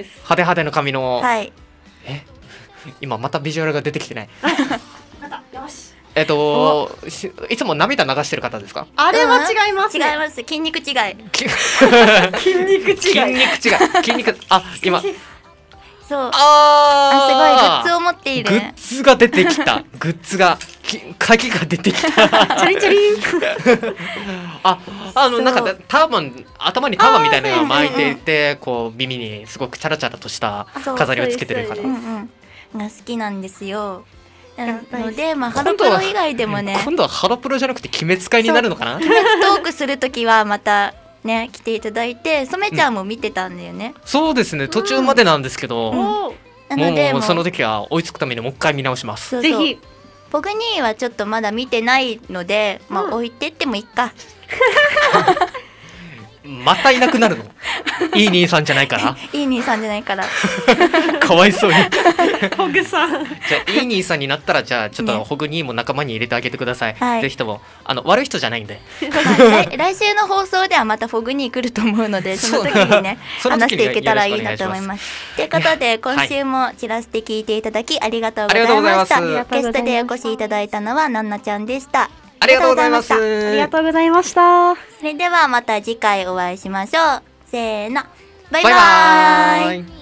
派手派手の髪の、 はい、 え今またビジュアルが出てきてないえっといつも涙流してる方ですか？ あれは違いますね。 違います。筋肉違い。 筋肉違い。 筋肉違い。筋肉あ今。 そう。 ああすごいグッズを持っている。 グッズが出てきた。グッズが鍵が出てきた。チャリチャリ。 ああのなんかターバン頭にターバンみたいなのが巻いていてこう耳にすごくチャラチャラとした飾りをつけてる方。 うんうんが好きなんですよ。なのでまあハロプロ以外でもね。 今度はハロプロじゃなくて鬼滅会になるのかな？ 鬼滅トークするときはまた。ね、来ていただいて、染ちゃんも見てたんだよね。 うん、そうですね、途中までなんですけど、うん、 なのでもうその時は追いつくためにもう一回見直します。 そうそうぜひ。ポグニーはちょっとまだ見てないので、まあ置いてってもいいか。 またいなくなるの？いい兄さんじゃないから。 いい兄さんじゃないから。 かわいそうに。 ホグさん。 じゃあいい兄さんになったらじゃあちょっとホグ兄も仲間に入れてあげてください。 はい、 ぜひともあの悪い人じゃないんで。 来, 来週の放送ではまたフォグニー来ると思うのでその時にね話していけたらいいなと思います。ということで今週もチラステ聞いていただきありがとうございました。ゲストでお越しいただいたのはナンナちゃんでした。 ありがとうございます。ありがとうございました。 それではまた次回お会いしましょう。せーのバイバイ。 バイバイ。